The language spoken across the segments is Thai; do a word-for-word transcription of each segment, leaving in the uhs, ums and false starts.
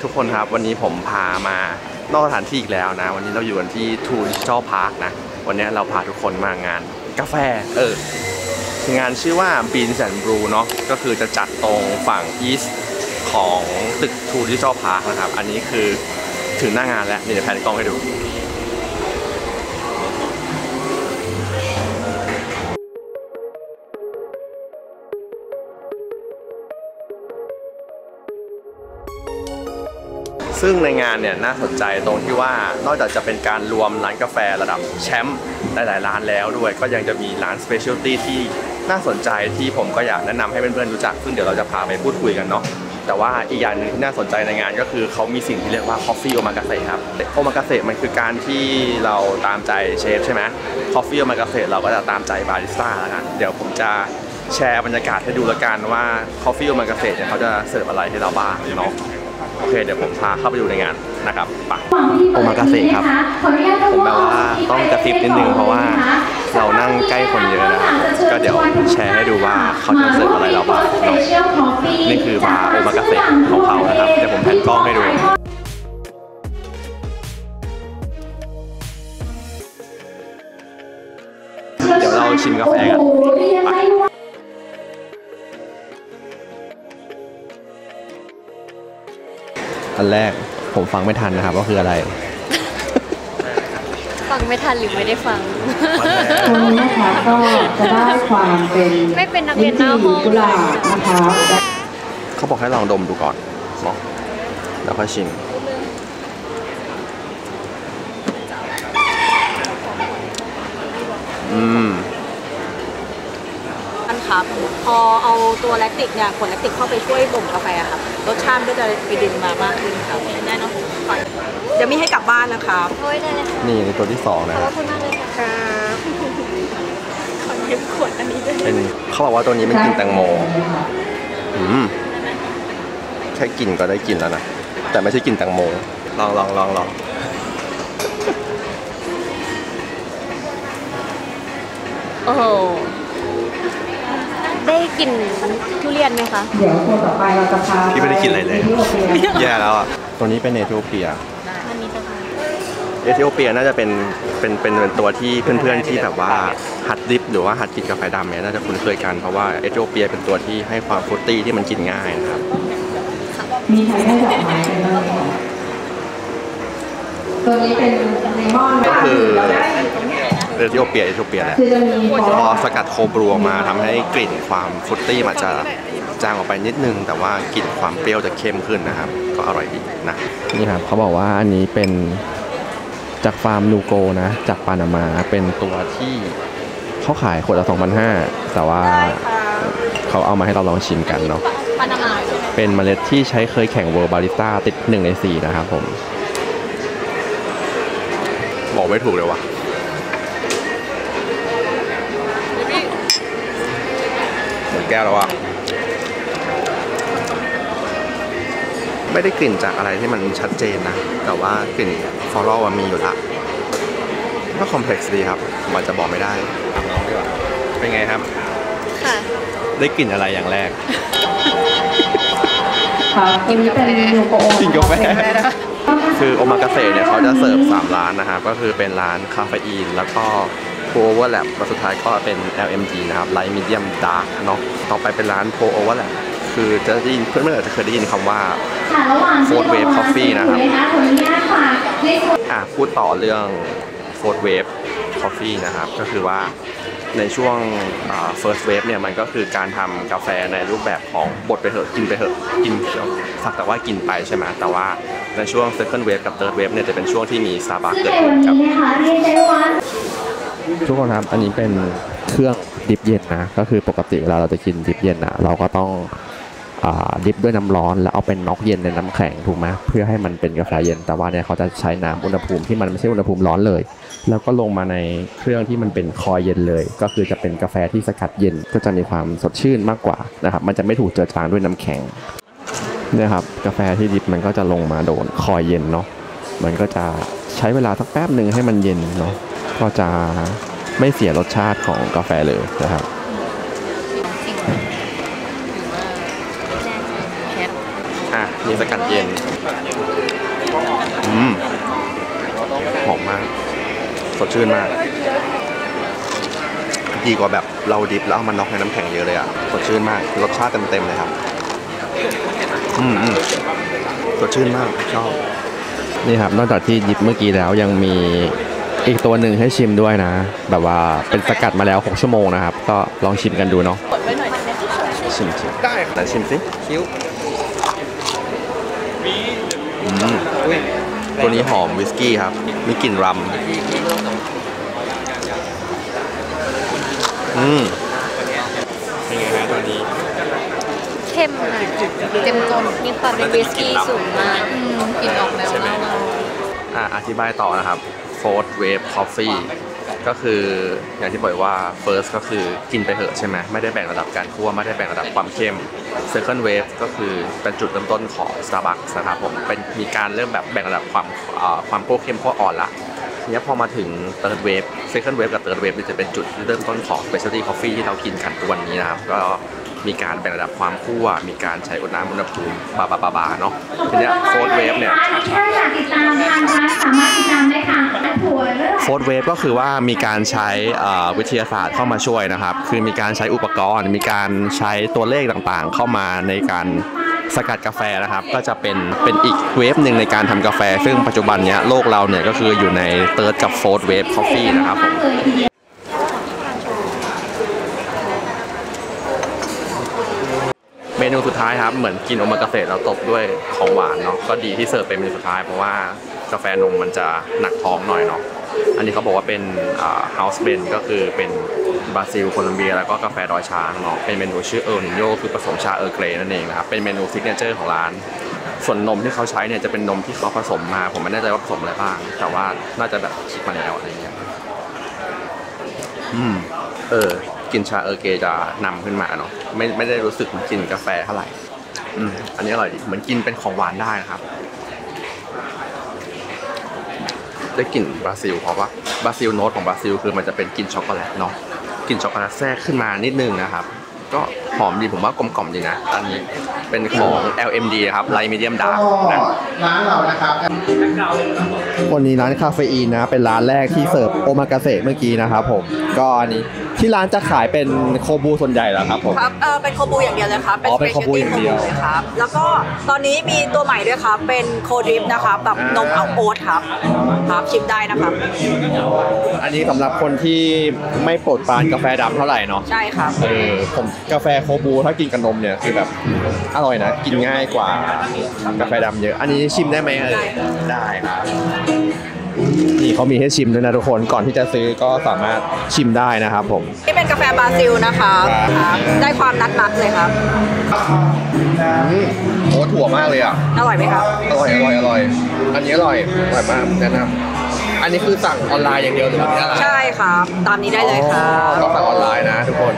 ทุกคนครับวันนี้ผมพามานอกสถานที่อีกแล้วนะวันนี้เราอยู่กันที่ True Digital Park นะวันนี้เราพาทุกคนมางานกาแฟเอองานชื่อว่า Beans and Brew เนาะก็คือจะจัดตรงฝั่ง East ของตึก True Digital Park นะครับอันนี้คือถึงหน้างานแล้วนี่เดี๋ยวแพนกล้องให้ดูซึ่งในงานเนี่ยน่าสนใจตรงที่ว่านอกจากจะเป็นการรวมร้านกาแฟระดับแชมป์หลายๆร้านแล้วด้วยก็ยังจะมีร้านสเปเชียลตี้ที่น่าสนใจที่ผมก็อยากแนะนำให้เพื่อนๆรู้จักซึ่งเดี๋ยวเราจะพาไปพูดคุยกันเนาะแต่ว่าอีกอย่างหนึ่งที่น่าสนใจในงานก็คือเขามีสิ่งที่เรียกว่า Coffee Omakase ครับโอมากาเสะมันคือการที่เราตามใจเชฟใช่ไหม Coffee Omakase เราก็จะตามใจบาริสต้าแล้วกันเดี๋ยวผมจะแชร์บรรยากาศให้ดูแล้วกันว่า Coffee Omakase เนี่ยเขาจะเสิร์ฟอะไรให้เราบ้างเนาะโอเคเดี๋ยวผมพาเข้าไปดูในงานนะครับไปโอมากาเสะครับผมแบบว่าต้องกระซิบนิดนึงเพราะว่าเรานั่งใกล้คนเยอะนะครับก็เดี๋ยวแชร์ให้ดูว่าเขาจะเสิร์ฟอะไรเราบ้างเนาะนี่คือบาร์โอมากาเสะของเขานะครับเดี๋ยวผมแพนกล้องให้ดูเดี๋ยวเราชิมกาแฟกันไปอันแรกผมฟังไม่ทันนะครับว่าคืออะไรฟังไม่ทันหรือไม่ได้ฟังตรงนี้นะคะก็จะได้ความเป็นไม่เป็นนักเรียนหน้าห้องกุหลาบนะคะเขาบอกให้ลองดมดูก่อนเนาะแล้วค่อยชิมอืมอันครับพอเอาตัวแลคติกเนี่ยผลแลคติกเข้าไปช่วยบ่มกาแฟครับรสชาติก็จะไปดึงมามากขึ้นครับได้เนาะเดี๋ยวมีให้กลับบ้านนะครับโอ้ยได้เลยค่ะนี่ในตัวที่สองนะขอบคุณมากเลยค่ะขอยืมขวดอันนี้ด้วยเป็นเขาบอกว่าตัวนี้เป็นกลิ่นแตงโมอืมแค่กลิ่นก็ได้กลิ่นแล้วนะแต่ไม่ใช่กลิ่นแตงโมลองลองลองลองโอ้โหได้กลิ่นทุเรียนไหมคะเดี๋ยวคนต่อไปเราจะพาพี่ไม่ได้กินอะไรเลยแย่แล้วอ่ะตัวนี้เป็นเอธิโอเปียเอธิโอเปียน่าจะเป็นเป็นเป็นตัวที่เพื่อนๆที่แบบว่าหัดดริปหรือว่าหัดกินกาแฟดำเนี่ยน่าจะคุ้นเคยกันเพราะว่าเอธิโอเปียเป็นตัวที่ให้ความฟรุตตี้ที่มันกินง่ายนะครับมีใครได้ดอกไม้เป็นบ้างตัวนี้เป็นเลมอนก็คือเอธิโอเปียเอธิโอเปียแหละพอสกัดโคบรูออกมาทำให้กลิ่นความฟรุตตี้มันจะจางออกไปนิดนึงแต่ว่ากลิ่นความเปรี้ยวจะเข้มขึ้นนะครับก็อร่อยดีนะนี่ครับเขาบอกว่าอันนี้เป็นจากฟาร์มนูโกนะจากปานามาเป็นตัวที่เขาขายขวดละ สองพันห้าร้อย แต่ว่าเขาเอามาให้เราลองชิมกันเนาะเป็นเมล็ดที่ใช้เคยแข่งเวิร์บาริสต้าติดหนึ่งในสี่นะครับผมบอกไม่ถูกเลยว่ะหมดแก้วแล้วอ่ะไม่ได้กลิ่นจากอะไรที่มันชัดเจนนะแต่ว่ากลิ่นฟลอรัลมีอยู่ละก็คอมเพล็กซ์ดีครับมันจะบอกไม่ได้ถามน้องดีกว่าเป็นไงครับค่ะได้กลิ่นอะไรอย่างแรกค่ะกินเป็นยูโกะกินกาแฟคือโอมากาเสะเนี่ยเขาจะเสิร์ฟสามร้านนะครับก็คือเป็นร้านคาเฟอีนแล้วก็โพโอเวอร์แลบแล้วสุดท้ายก็เป็น แอล เอ็ม จี นะครับไลท์มีเดียมดาร์กเนาะต่อไปเป็นร้านโพโอเวอร์แลบคือจะได้ยินเพื่อนๆอาจจะเคยได้ยินคำว่าโฟร์เวฟคอฟฟี่นะครับอ่ะพูดต่อเรื่องโฟร์เวฟคอฟฟี่นะครับก็คือว่าในช่วง first wave เนี่ยมันก็คือการทำกาแฟในรูปแบบของบดไปเถอะกินไปเถอะกินสักแต่ว่ากินไปใช่ไหมแต่ว่าในช่วง second wave กับ third wave เนี่ยจะเป็นช่วงที่มีซาบะเกิดขึ้นครับทุกคนครับอันนี้เป็นเครื่องดิบเย็นนะก็คือปกติเวลาเราจะกินดิบเย็นนะเราก็ต้องดิบด้วยน้ำร้อนแล้วเอาเป็นน็อกเย็นในน้ำแข็งถูกไหมเพื่อให้มันเป็นกาแฟเย็นแต่ว่าเนี่ยเขาจะใช้น้ำอุณหภูมิที่มันไม่ใช่อุณหภูมิร้อนเลยแล้วก็ลงมาในเครื่องที่มันเป็นคอยเย็นเลยก็คือจะเป็นกาแฟที่สกัดเย็นก็จะมีความสดชื่นมากกว่านะครับมันจะไม่ถูกเจือจางด้วยน้ำแข็งเนี่ยครับกาแฟที่ดิบมันก็จะลงมาโดนคอยเย็นเนาะมันก็จะใช้เวลาสักแป๊บหนึ่งให้มันเย็นเนาะก็จะไม่เสียรสชาติของกาแฟเลยนะครับอ่ะมีสกัดเย็นสดชื่นมากดีกว่าแบบเราดิบแล้วเอามันน็อกในน้ำแข็งเยอะเลยอ่ะสดชื่นมากรสชาติเต็มๆเลยครับอืมอืมสดชื่นมากชอบนี่ครับนอกจากที่ดิบเมื่อกี้แล้วยังมีอีกตัวหนึ่งให้ชิมด้วยนะแบบว่าเป็นสกัดมาแล้วหกชั่วโมงนะครับก็ลองชิมกันดูเนาะชิมชิมได้แต่ชิมสิคิ้วตัวนี้หอมวิสกี้ครับมีกลิ่นรัมอืมเป็นไงฮะตัวนี้เข้มค่ะเต็มจนมีความเป็นวิสกี้สูงมากกลิ่นออกแนวเหล้าอ่ะอธิบายต่อนะครับ Fourth Wave Coffee ก็คืออย่างที่บอกว่า First ก็คือกินไปเถอะใช่ไหมไม่ได้แบ่งระดับการคั่วไม่ได้แบ่งระดับความเข้ม Second Wave ก็คือเป็นจุดเริ่มต้นของ Starbucks นะครับผมเป็นมีการเริ่มแบบแบ่งระดับความความคั่วเข้มคั่วอ่อนละทีนี้พอมาถึง Third Wave Second Wave กับ Third Wave จะเป็นจุดเริ่มต้นของ Specialty Coffee ที่เรากินกันทุกวันนี้นะครับก็มีการแบ่งระดับความคั่วมีการใช้อุณหอุณหภูมิบาบาบาบาเนาะทีนี้ Fourth Wave เนี่ยถ้าอยากติดตามทางร้านสามารถติดตามได้ค่ะถั่วเลือด Fourth Wave ก็คือว่ามีการใช้วิทยาศาสตร์เข้ามาช่วยนะครับคือมีการใช้อุปกรณ์มีการใช้ตัวเลขต่างๆเข้ามาในการสกัดกาแฟนะครับก็จะเป็นเป็นอีกเวฟหนึ่งในการทำกาแฟซึ่งปัจจุบันเนี้ยโลกเราเนี่ยก็คืออยู่ใน Third กับ Fourth Wave Coffee นะครับผมเมนูสุดท้ายครับเหมือนกินโอมากาเสะเราตบด้วยของหวานเนาะก็ดีที่เสิร์ฟเป็นเมนูสุดท้ายเพราะว่ากาแฟนมมันจะหนักท้องหน่อยเนาะอันนี้เขาบอกว่าเป็นเฮาส์เบนก็คือเป็นบราซิลโคลัมเบียแล้วก็กาแฟดอยช้างเนาะเป็นเมนูชื่อเออร์นิโยคือผสมชาเออร์เกรย์นั่นเองนะครับเป็นเมนูซิกเนเจอร์ของร้านส่วนนมที่เขาใช้เนี่ยจะเป็นนมที่เขาผสมมาผมไม่แน่ใจว่าผสมอะไรบ้างแต่ว่าน่าจะแบบคิดมาแล้วอะไรเงี้ยอืมเออกลิ่นชาเออร์เกรย์จะนำขึ้นมาเนาะไม่ไม่ได้รู้สึกกลิ่นกาแฟเท่าไหร่อืมอันนี้อร่อยดีเหมือนกินเป็นของหวานได้นะครับได้กลิ่นบราซิลเพราะว่าบราซิลโน้ตของบราซิลคือมันจะเป็นกลิ่นช็อกโกแลตเนาะกลิ่นช็อกโกแลตแทรกขึ้นมานิดนึงนะครับก็หอมดีผมว่ากลมกล่อมดีนะอันนี้เป็นของ แอล เอ็ม ดี ครับไลท์มีเดียมดาร์กร้านเรานะครับวันนี้ร้านคาเฟอีนนะเป็นร้านแรกที่เสิร์ฟโอมากาเสะเมื่อกี้นะครับผมก็อันนี้ที่ร้านจะขายเป็นโคบูส่วนใหญ่แล้วครับผมครับเออเป็นโคบูอย่างเดียวเลยครับอ๋อเป็นโคบูอย่างเดียวครับแล้วก็ตอนนี้มีตัวใหม่ด้วยครับเป็นโคดริปนะครับแบบนมเอาโอ๊ตครับครับชิมได้นะครับอันนี้สำหรับคนที่ไม่โปรดปรานกาแฟดำเท่าไหร่เนาะใช่ครับเออผมกาแฟโคบูถ้ากินกับนมเนี่ยคือแบบอร่อยนะกินง่ายกว่ากาแฟดำเยอะอันนี้ชิมได้ไหมเออได้ครับนี่เขามีให้ชิมด้วยนะทุกคนก่อนที่จะซื้อก็สามารถชิมได้นะครับผมนี่เป็นกาแฟบราซิลนะคะได้ความนัดนัดเลยครับโอ้ถั่วมากเลยอ่ะอร่อยไหมครับอร่อยอร่อยอร่อยอันนี้อร่อยอร่อยมากแนะนำอันนี้คือสั่งออนไลน์อย่างเดียวหรือว่าอะไรใช่ครับตามนี้ได้เลยครับก็สั่งออนไลน์นะทุกคน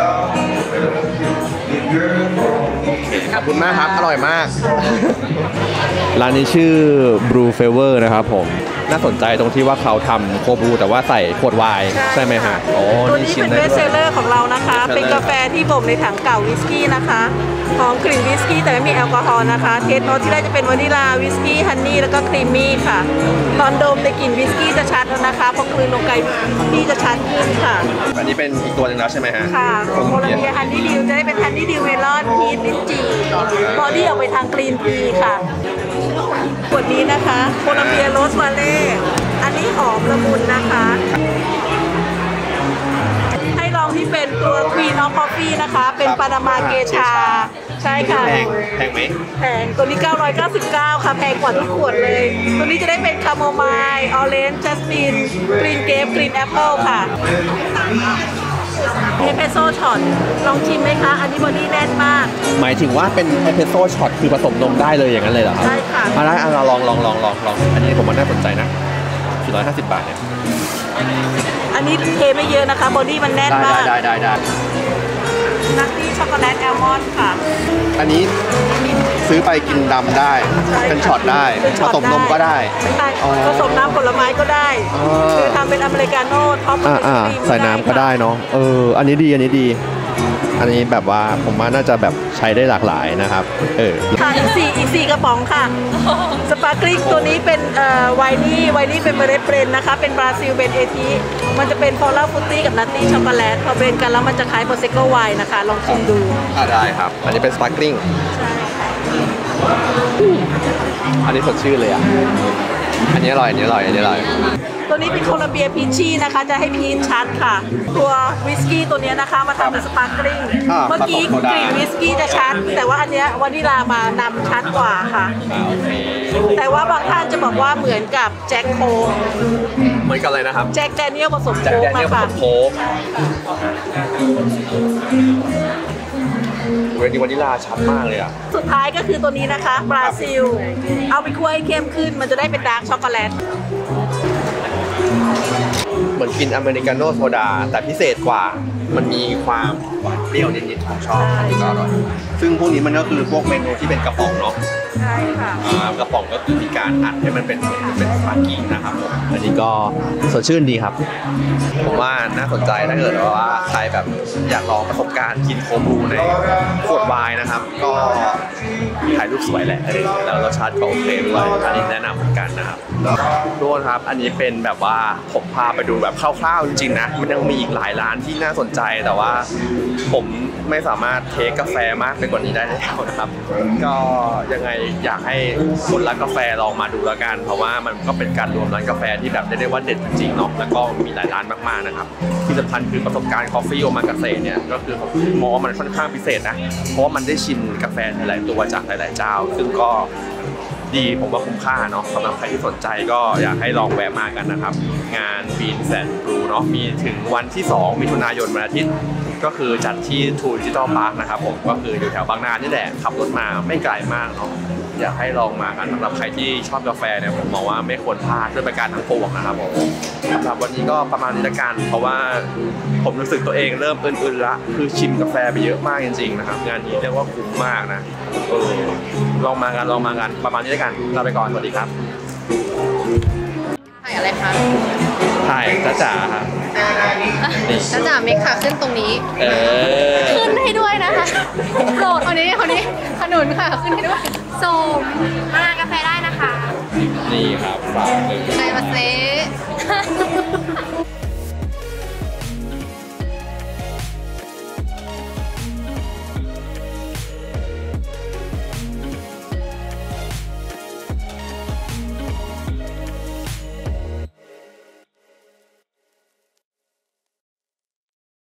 ขอบคุณมากครับอร่อยมากร้านนี้ชื่อ Blue Fever นะครับผมน่าสนใจตรงที่ว่าเขาทำโคบูแต่ว่าใส่ขวดไวน์ใช่ไหมฮะโอ้ตัวนี้เป็นเบสเซลเลอร์ของเรานะคะเป็นกาแฟที่บ่มในถังเก่าวิสกี้นะคะหอมกลิ่นวิสกี้แต่ไม่มีแอลกอฮอล์นะคะเทสโนตที่ได้จะเป็นวานิลาวิสกี้ฮันนี่แล้วก็ครีมมี่ค่ะตอนดมในกลิ่นวิสกี้จะชัดแล้วนะคะพอกลืนลงไปวิสกี้จะชัดขึ้นค่ะอันนี้เป็นอีกตัวหนึ่งแล้วใช่ไหมฮะค่ะของโคลัมเบียฮันนี่ดิวจะได้เป็นฮันนี่ดิวเมลอนพีชลิ้นจี่บอดี้ออกไปทางกรีนทีค่ะขวดนี้นะคะโคลัมเบียโรสมาเล่อันนี้หอมละมุนนะคะให้ลองที่เป็นตัว Queen of Coffee นะคะเป็นปานามาเกชาใช่ค่ะแพงแพงไหมแพงตัวนี้เก้าร้อยเก้าสิบเก้าค่ะแพงกว่าทุกขวดเลยตัวนี้จะได้เป็นคาโมไมล์ออเรนจ์จัสมินกรีนเกรปกรีนแอปเปิลค่ะเอสเปรสโซ่ช็อตลองชิมไหมคะอันนี้บอดี้แน่นมากหมายถึงว่าเป็นเอสเปรสโซ่ช็อตคือผสมนมได้เลยอย่างนั้นเลยเหรอครับใช่ค่ะมาได้อ่ะเราลองลองลองลองลองอันนี้ผมว่าน่าสนใจนะสี่ร้อยห้าสิบบาทเนี่ยอันนี้เทไม่เยอะนะคะบอดี้มันแน่นมากได้ได้ได้นัตตี้ช็อกโกแลตแอลมอนด์ค่ะอันนี้ซื้อไปกินดำได้เป็นช็อตได้ผสมนมก็ได้ผสมน้ำผลไม้ก็ได้คือทำเป็นอเมริกาโน่ท็อปใส่น้ำก็ได้เนาะเอออันนี้ดีอันนี้ดีอันนี้แบบว่าผมว่าน่าจะแบบใช้ได้หลากหลายนะครับเออค่ะอีกสี่อีกสี่กระป๋องค่ะสปาร์คลิงตัวนี้เป็นเอ่อไวนี่ไวนี่เป็นเมล็ดเบรนนะคะเป็นบราซิลเป็นเอทีมันจะเป็นฟอลล่าฟรุตตี้กับนัตตี้ช็อกโกแลตพอเบรนกันแล้วมันจะคล้ายโปรเซโกไวน์นะคะลองชิมดูอ่าได้ครับ อันนี้เป็นสปาร์คลิงอันนี้สดชื่นเลยอ่ะอันนี้อร่อยอันนี้อร่อยอันนี้อร่อยตัวนี้เป็นโคลัมเบียพีชชี่นะคะจะให้พีชชัดค่ะ ตัววิสกี้ตัวนี้นะคะมาทำเป็นสปาร์คลิงเมื่อกี้กลิ่นวิสกี้จะชัดแต่ว่าอันเนี้ยวานิลามานำชัดกว่าค่ะแต่ว่าบางท่านจะบอกว่าเหมือนกับแจ็คโค้กเหมือนกันเลยนะครับแจ็คแดเนียลผสมจากโค้กแดเนีมายลผค่ะสมโค้กเวนิวานิลาชัดมากเลยอ่ะสุดท้ายก็คือตัวนี้นะคะบราซิล เอาไปคั่วให้เข้มขึ้นมันจะได้เป็นดาร์กช็อกโกแลตเหมือนกินอเมริกาโน่โซดาแต่พิเศษกว่ามันมีความหวานเปรี้ยวนิดๆของชอบอันนี้ก็อร่อยซึ่งพวกนี้มันก็คือพวกเมนูที่เป็นกระป๋องเนาะใช่ค่ะอ่ากระป๋องก็คือมีการอัดให้มันเป็นเป็นสปาเกตตี้นะครับผมอันนี้ก็สดชื่นดีครับผมว่าน่าสนใจถ้าเกิดว่าใครแบบอยากลองประสบการณ์กินโคบรูในขวดไวน์นะครับก็ถ่ายรูปสวยแหละแล้วรสชาติก็โอเคด้วยอันนี้แนะนำเหมือนกันนะครับทุกคนครับอันนี้เป็นแบบว่าผมพาไปดูแบบคร่าวๆจริงๆนะมันยังมีอีกหลายร้านที่น่าสนใจแต่ว่าผมไม่สามารถเทคกาแฟมากไปกว่านี้ได้แล้วนะครับก็ยังไงอยากให้คนรักกาแฟลองมาดูแล้วกันเพราะว่ามันก็เป็นการรวมร้านกาแฟที่แบบได้ว่าเด็ดจริงๆเนาะแล้วก็มีหลายร้านมากๆนะครับที่สำคัญคือประสบการณ์ Coffee Omakase เนี่ยก็คือผมมองว่ามันค่อนข้างพิเศษนะเพราะว่ามันได้ชิมกาแฟหลายๆตัวจากหลายๆเจ้าซึ่งก็ดีผมว่าคุ้มค่าเนาะสำหรับใครที่สนใจก็อยากให้ลองแวะมากันนะครับงาน Beans and Brew เนาะมีถึงวันที่สองมิถุนายนวันอาทิตย์ก็คือจัดที่ True Digital Park นะครับผมก็คืออยู่แถวบางนานี่แหละขับรถมาไม่ไกลมากเนาะอยากให้ลองมากันสำหรับใครที่ชอบกาแฟเนี่ยผมมองว่าไม่ควรพลาดด้วยประการทั้งปวงนะครับผมสำหรับวันนี้ก็ประมาณนี้ละกันเพราะว่าผมรู้สึกตัวเองเริ่มอื่นๆละคือชิมกาแฟไปเยอะมากจริงๆนะครับงานนี้เรียกว่าคุ้มมากนะเออลองมากันลองมากันประมาณนี้ละกันลาไปก่อนสวัสดีครับถ่ายอะไรคะถ่ายจ้าจ๋าครับจ้าจ๋าเมคค่ะขึ้นตรงนี้เออขึ้นให้ด้วยนะคะโปรดคนนี้คนนี้ขนุนค่ะขึ้นให้ด้วยส่งมากาแฟได้นะคะนี่ครับฝากเลยใครมาเซ่